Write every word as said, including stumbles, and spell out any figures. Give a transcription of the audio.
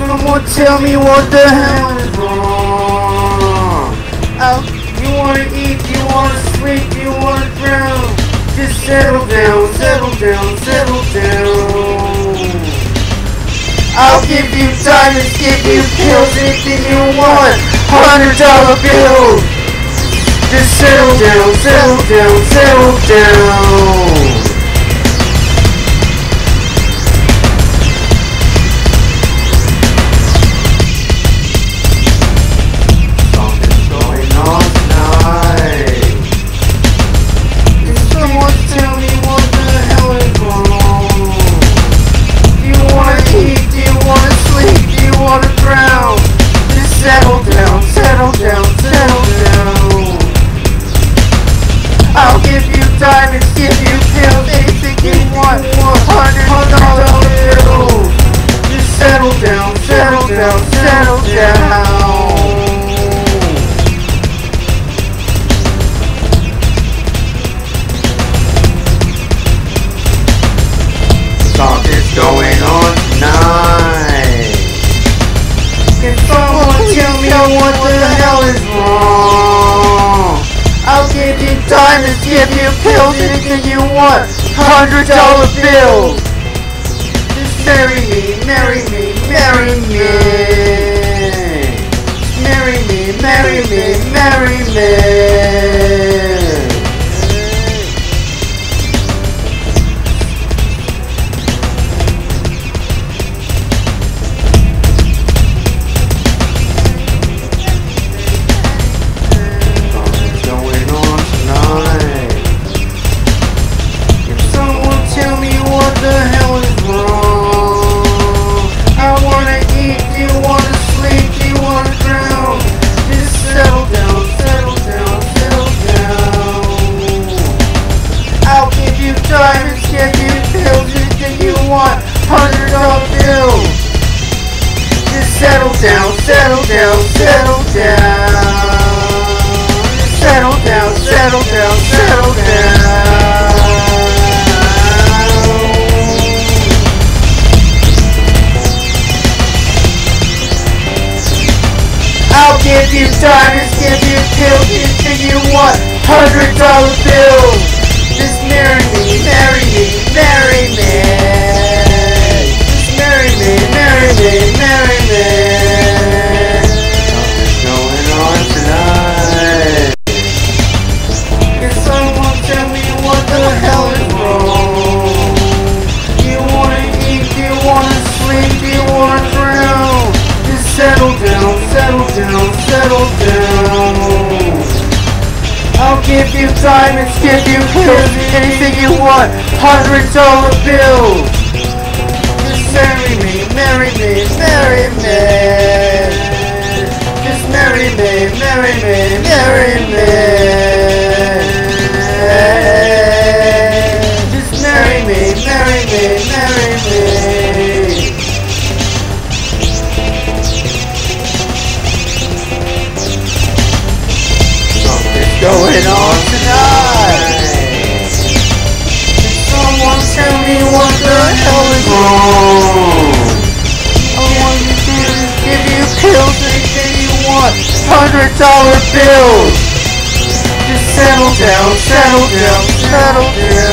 Someone tell me what the hell is wrong. Oh, you wanna eat, you wanna sleep, you wanna drown. Just settle down, settle down, settle down. I'll give you diamonds, give you pills, anything you want. Hundred dollar bills. Just settle down, settle down, settle down. Diamonds, give you pills, anything you want. One hundred dollar bills. Just settle down, settle down, settle down. Something's going on tonight. Can someone tell me what the hell is wrong? I'll give you diamonds, give you pills, anything you want. Hundred dollar bills. Just marry me, marry me, marry me. Marry me, marry me, marry me. Diamonds, give you pills, anything you want. Hundred dollar bills. Just settle down, settle down, settle down. Settle down, settle down, settle down. I'll give you diamonds, give you pills, anything you want. Hundred dollar bills. Just marry me, marry me, marry me. Just marry me, marry me, marry me. Something's going on tonight. Can someone tell me what the hell is wrong? You wanna eat, you wanna sleep, you wanna drown. Just settle down, settle down, settle down. I'll give you diamonds, give you pills, anything you want. Hundred dollar bills. Just marry me, marry me, marry me. Just marry me, marry me, marry me. Just marry me, marry me, marry me. Going on tonight. Someone tell me what the hell is wrong. I want you to give you pills, anything you want. Hundred dollar bills. Just settle down, settle down, settle down.